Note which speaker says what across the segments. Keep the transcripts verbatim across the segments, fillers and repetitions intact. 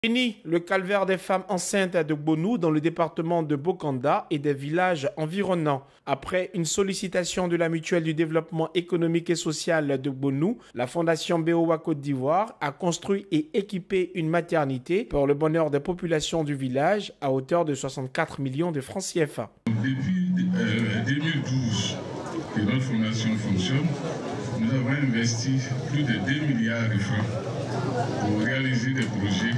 Speaker 1: Fini le calvaire des femmes enceintes de Gbonou dans le département de Bokanda et des villages environnants. Après une sollicitation de la Mutuelle du développement économique et social de Gbonou, la Fondation B O A Côte d'Ivoire a construit et équipé une maternité pour le bonheur des populations du village à hauteur de soixante-quatre millions de francs C F A.
Speaker 2: Depuis euh, deux mille douze que notre fondation fonctionne, nous avons investi plus de deux milliards de francs pour réaliser des projets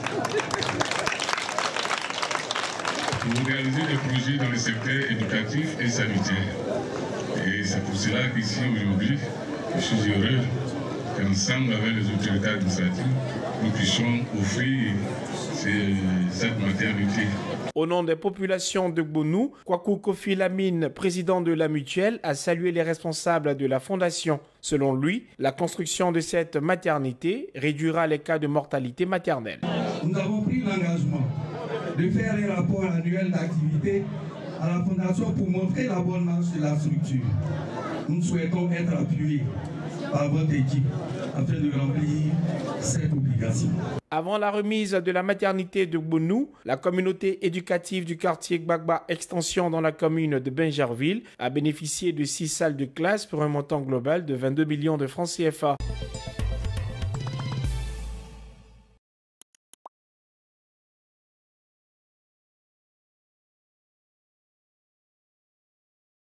Speaker 2: pour réaliser des projets dans le secteur éducatif et sanitaire. Et c'est pour cela qu'ici aujourd'hui, je suis heureux qu'ensemble avec les autorités administratives, nous puissions offrir cette maternité.
Speaker 1: Au nom des populations de Gbonou, Kwaku Kofi Lamine, président de la mutuelle, a salué les responsables de la fondation. Selon lui, la construction de cette maternité réduira les cas de mortalité maternelle.
Speaker 3: Nous avons pris l'engagement de faire un rapport annuel d'activité à la fondation pour montrer la bonne marche de la structure. Nous souhaitons être appuyés par votre équipe afin de remplir cette obligation.
Speaker 1: Avant la remise de la maternité de Gbonou, la communauté éducative du quartier Gbagba Extension dans la commune de Benjerville a bénéficié de six salles de classe pour un montant global de vingt-deux millions de francs C F A.